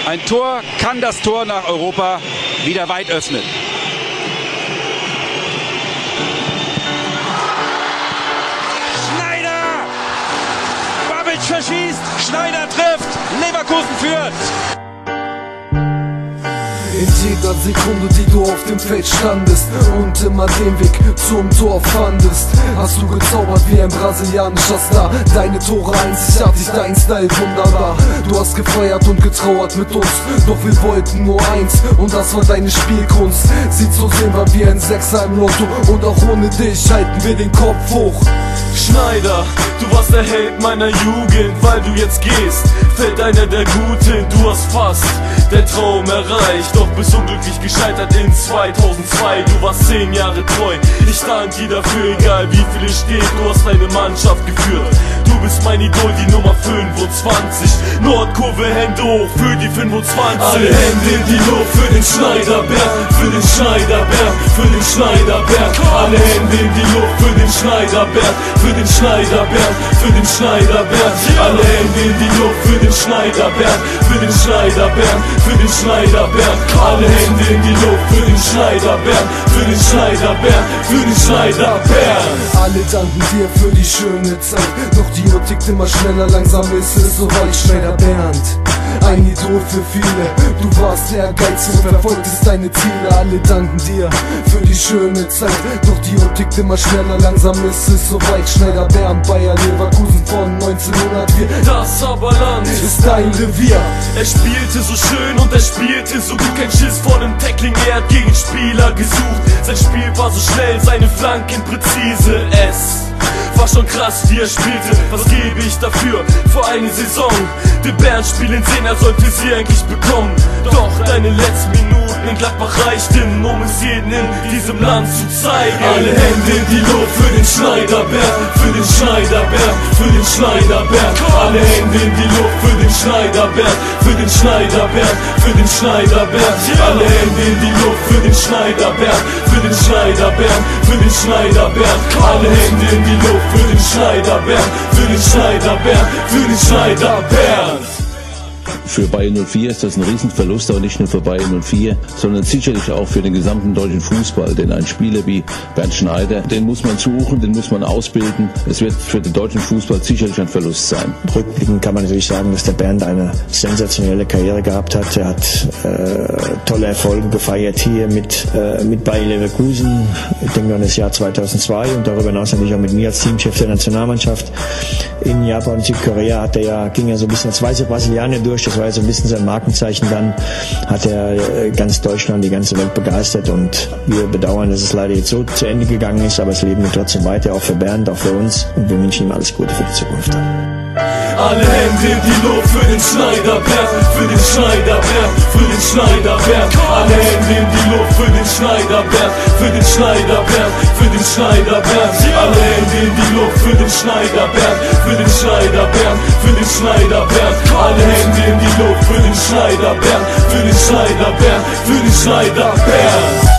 Ein Tor kann das Tor nach Europa wieder weit öffnen. Schneider! Babic verschießt, Schneider trifft, Leverkusen führt. In jeder Sekunde, die du auf dem Feld standest und immer den Weg zum Tor fandest, hast du gezaubert wie ein brasilianischer Star. Deine Tore einzigartig, dein Style wunderbar. Du hast gefeiert und getrauert mit uns, doch wir wollten nur eins und das war deine Spielkunst. Sie zu sehen war wie ein Sechser im Lotto und auch ohne dich halten wir den Kopf hoch. Schneider, du warst der Held meiner Jugend, weil du jetzt gehst, fällt einer der Guten. Du hast fast den Traum erreicht, doch bist unglücklich gescheitert in 2002. Du warst 10 Jahre treu, ich danke dir dafür, egal wie viel es steht. Du hast deine Mannschaft geführt, du bist mein Idol, die Nummer 25. Nordkurve, Hände hoch für die 25. Alle Hände in die Luft für den Schneiderberg, für den Schneiderberg, für den Schneiderberg. Alle Hände in die Luft für den Schneiderberg, für den Schneiderberg, für den Schneiderberg. Alle Hände in die Luft für den Schneiderberg, für den Schneiderberg, für den Schneiderberg. Alle Hände in die Luft für den Schneiderberg, für den Schneiderberg, für den Schneiderberg. Alle danken dir für die schöne Zeit, doch die Uhr tickt immer schneller, langsam ist es soweit. Schneider Bernd, ein Idol für viele, du warst ehrgeizig und verfolgtest deine Ziele. Alle danken dir für die schöne Zeit, doch die Uhr tickt immer schneller, langsam ist es soweit. Schneider Bernd, Bayer Leverkusen von 1904. Das Sauberland ist dein Revier. Er spielte so schön und er spielte so gut, kein Schiss vor dem Tackling, er hat gegen Spieler gesucht. Sein Spiel war so schnell, seine Flanken präzise. Es war schon krass, wie er spielte, was gebe ich dafür? Vor eine Saison, den Bernd spielen sehen, er sollte sie eigentlich bekommen. Doch deine letzten Minuten in Gladbach reichten, um es jedem in diesem Land zu zeigen. Alle Hände in die Luft für den Schneiderberg, für den Schneiderberg, für den Schneiderberg. Alle Hände in die Luft für den Schneiderberg, für den Schneiderberg, für den Schneiderberg. Alle Hände in die Luft für den Schneiderberg, für den Schneiderberg, für den Schneiderberg. Alle Hände in die Luft für den Schneiderberg, für den Schneiderberg, für den Schneiderberg. Für Bayer 04 ist das ein Riesenverlust, aber nicht nur für Bayer 04, sondern sicherlich auch für den gesamten deutschen Fußball. Denn ein Spieler wie Bernd Schneider, den muss man suchen, den muss man ausbilden. Es wird für den deutschen Fußball sicherlich ein Verlust sein. Rückblickend kann man natürlich sagen, dass der Bernd eine sensationelle Karriere gehabt hat. Er hat tolle Erfolge gefeiert hier mit Bayer Leverkusen. Ich denke an das Jahr 2002 und darüber hinaus natürlich auch mit mir als Teamchef der Nationalmannschaft. In Japan und Südkorea ging er so ein bisschen als weiße Brasilianer durch. Das war so ein bisschen sein Markenzeichen. Dann hat er ganz Deutschland, die ganze Welt begeistert und wir bedauern, dass es leider jetzt so zu Ende gegangen ist, aber es leben wir trotzdem weiter, auch für Bernd, auch für uns und wir wünschen ihm alles Gute für die Zukunft. Alle Hände in die Luft für den Schneiderberg, für den Schneiderberg, für den Schneiderberg. Alle Hände in die Luft für den Schneiderberg, für den Schneiderberg, für den Schneiderberg. Alle Hände in die Luft für den Schneiderberg, für den Schneiderberg, für den Schneiderberg. Alle Hände in die Luft für den Schneiderberg, für den Schneiderberg, für den Schneiderberg.